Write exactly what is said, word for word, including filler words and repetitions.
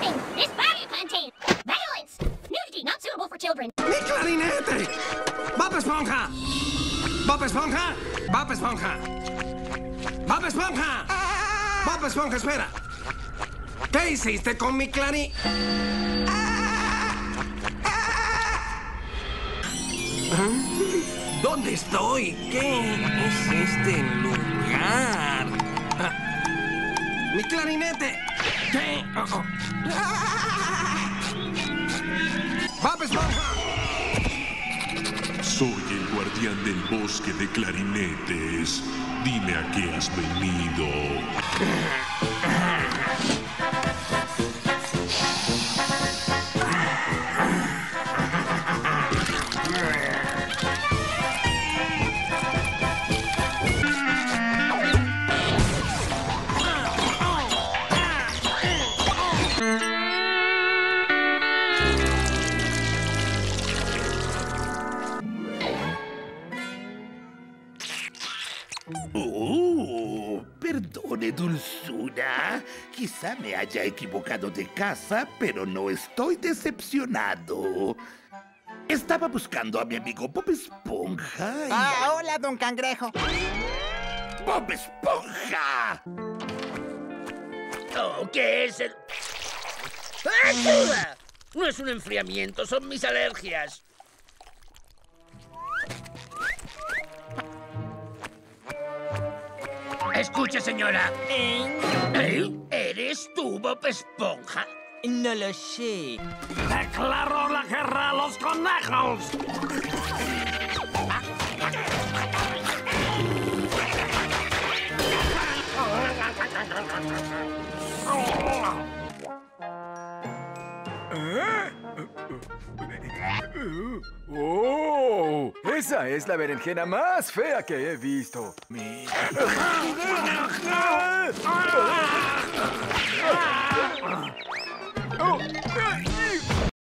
warning! This bag contains violence! Nudity not suitable for children. ¡Mi clarinete! ¡Bob Esponja! ¡Bob Esponja! ¡Bob Esponja! ¡Bob Esponja! ¡Bob Esponja, espera! ¿Qué hiciste con mi clari...? ¿Dónde estoy? ¿Qué es este lugar? Ah, ¡mi clarinete! ¿Qué? Oh, oh. ¡Bob Esponja! Soy el guardián del bosque de clarinetes. Dime a qué has venido. Oh, perdone, dulzura. Quizá me haya equivocado de casa, pero no estoy decepcionado. Estaba buscando a mi amigo Bob Esponja y... Ah, hola, don Cangrejo. ¡Bob Esponja! Oh, ¿qué es el...? ¡Ayuda! No es un enfriamiento, son mis alergias. Escuche, señora. ¿Eh? ¿Eres tú, Bob Esponja? No lo sé. ¡Declaro la guerra a los conejos! ¡Oh! Esa es la berenjena más fea que he visto. Mira.